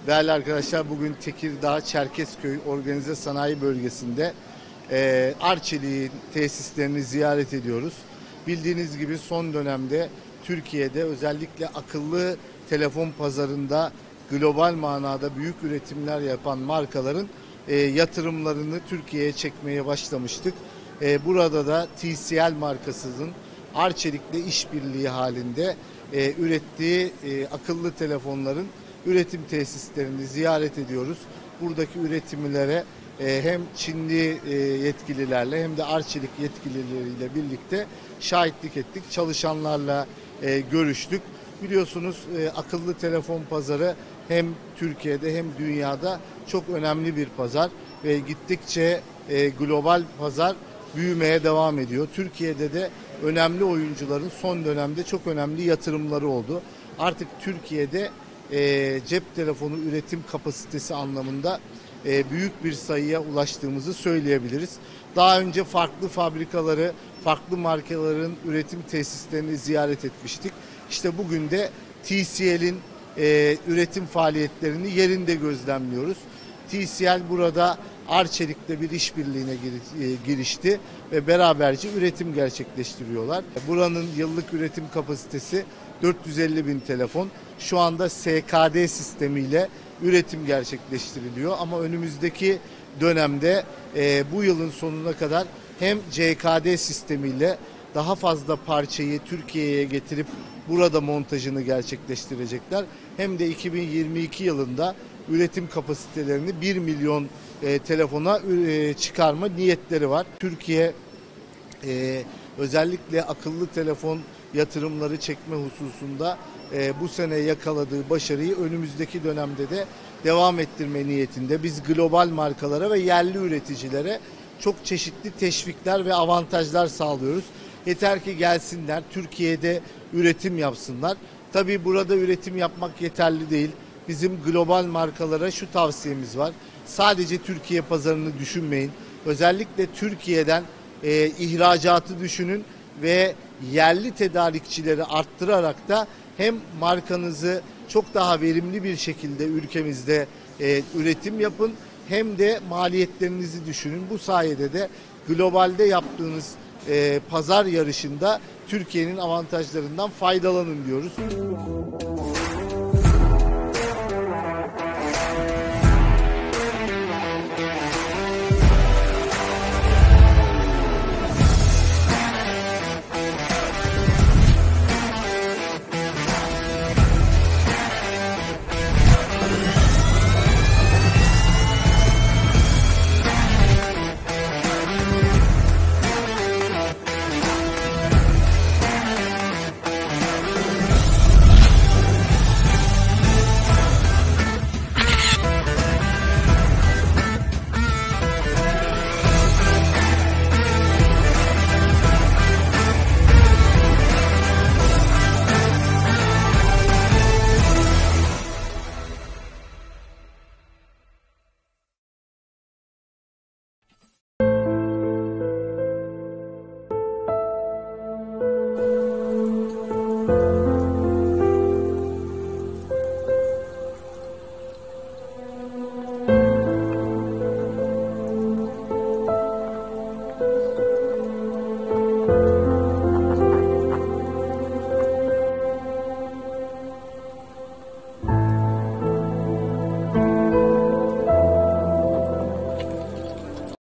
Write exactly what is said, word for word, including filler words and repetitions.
Değerli arkadaşlar, bugün Tekirdağ Çerkezköy Organize Sanayi Bölgesi'nde e, Arçelik'in tesislerini ziyaret ediyoruz. Bildiğiniz gibi son dönemde Türkiye'de özellikle akıllı telefon pazarında global manada büyük üretimler yapan markaların e, yatırımlarını Türkiye'ye çekmeye başlamıştık. E, burada da T C L markasının Arçelik'le işbirliği halinde e, ürettiği e, akıllı telefonların üretim tesislerini ziyaret ediyoruz. Buradaki üretimlere e, hem Çinli e, yetkililerle hem de Arçelik yetkilileriyle birlikte şahitlik ettik. Çalışanlarla e, görüştük. Biliyorsunuz e, akıllı telefon pazarı hem Türkiye'de hem dünyada çok önemli bir pazar ve gittikçe e, global pazar büyümeye devam ediyor. Türkiye'de de önemli oyuncuların son dönemde çok önemli yatırımları oldu. Artık Türkiye'de e, cep telefonu üretim kapasitesi anlamında e, büyük bir sayıya ulaştığımızı söyleyebiliriz. Daha önce farklı fabrikaları, farklı markaların üretim tesislerini ziyaret etmiştik. İşte bugün de T C L'in e, üretim faaliyetlerini yerinde gözlemliyoruz. T C L burada Arçelik'le bir işbirliğine girişti ve beraberce üretim gerçekleştiriyorlar. Buranın yıllık üretim kapasitesi dört yüz elli bin telefon. Şu anda S K D sistemiyle üretim gerçekleştiriliyor ama önümüzdeki dönemde e, bu yılın sonuna kadar hem C K D sistemiyle daha fazla parçayı Türkiye'ye getirip burada montajını gerçekleştirecekler. Hem de iki bin yirmi iki yılında üretim kapasitelerini bir milyon e, telefona e, çıkarma niyetleri var. Türkiye e, özellikle akıllı telefon yatırımları çekme hususunda e, bu sene yakaladığı başarıyı önümüzdeki dönemde de devam ettirme niyetinde. Biz global markalara ve yerli üreticilere çok çeşitli teşvikler ve avantajlar sağlıyoruz. Yeter ki gelsinler, Türkiye'de üretim yapsınlar. Tabii burada üretim yapmak yeterli değil. Bizim global markalara şu tavsiyemiz var. Sadece Türkiye pazarını düşünmeyin. Özellikle Türkiye'den e, ihracatı düşünün ve yerli tedarikçileri arttırarak da hem markanızı çok daha verimli bir şekilde ülkemizde e, üretim yapın hem de maliyetlerinizi düşünün. Bu sayede de globalde yaptığınız e, pazar yarışında Türkiye'nin avantajlarından faydalanın diyoruz.